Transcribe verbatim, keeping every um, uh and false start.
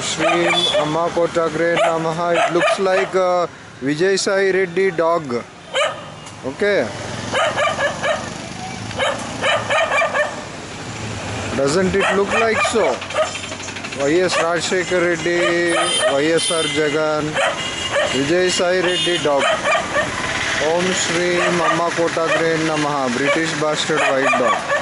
Shrim Amma Kotagre Namaha. It looks like a Vijay Sai Reddy dog. Okay. Doesn't it look like so? Y S Rajshekar Reddy, Y S R Jagan, Vijay Sai Reddy dog. Om Shri Amma Kotagre Namaha, British bastard white dog.